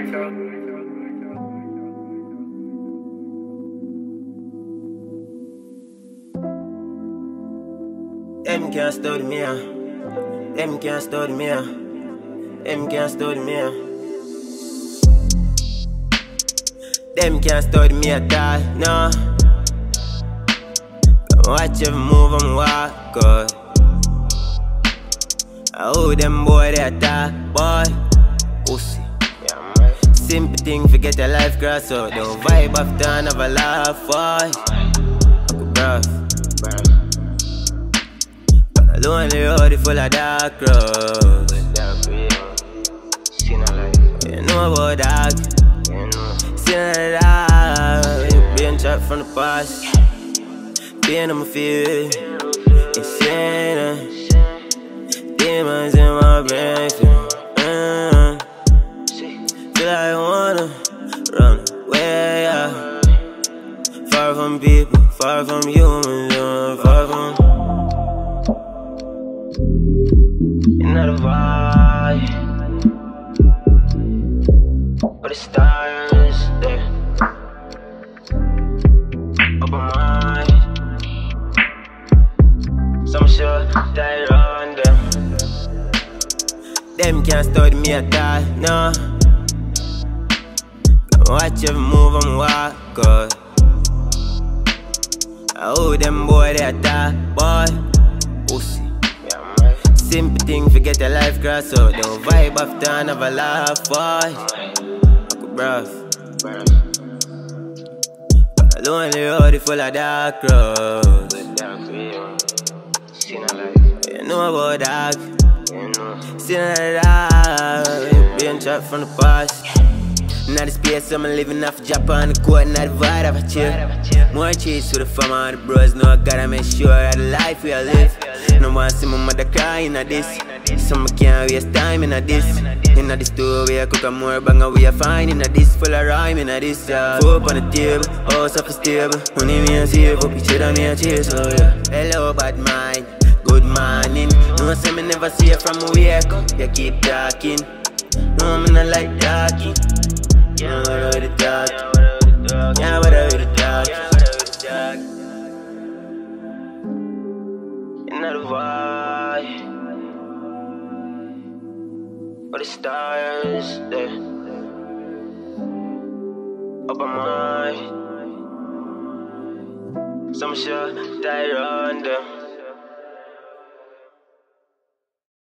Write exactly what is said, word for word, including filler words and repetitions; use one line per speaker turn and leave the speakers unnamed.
Them can't stop me, them can't stop me, them can't stop me. Them can't stop me at all, no. Watch every move I'm walk, God. I owe them boy they attack, boy. Pussy. Simple thing, forget your life grass out. Don't vibe after and have a laugh, boy. Bruv. The lonely road is full of dark roads. You know about dog. Seen the dog. Being trapped from the past. Pain on my feel. Insane. Demons in my brain. uh, Feel like I wanna run away, yeah. Far from people, far from humans, uh, far from another vibe, but the stars there up on mine. Some sure that run them. Them can't stop me at all, no. Watch every move I'm walk, God. I owe them boy they attack, boy. Pussy. Simple thing, forget your life grass out. Don't vibe after and have a laugh, boy. Bruv. The lonely road is full of dark roads. You know about dog. Seen the dog. Being trapped from the past. Now the space I'm living off Japan, the court, not the vibe of a chill. More cheese with the fam and the bros, no I gotta make sure that the life we all live. No one see my mother crying at this. Some can't waste time in a this. In a this store we a cook a more banger we a find in a this. Full of rhyme in a this, yeah. Food on the table, house up a stable. Money me a save up, each other me a chase, oh yeah. Hello bad mind, good morning. No say me never see you from a wake up. You keep talking, no me not like talking. Yeah, what are the talk? Yeah, what are the talk? Another vibe, but the stars there up on mine. Some sure that run them.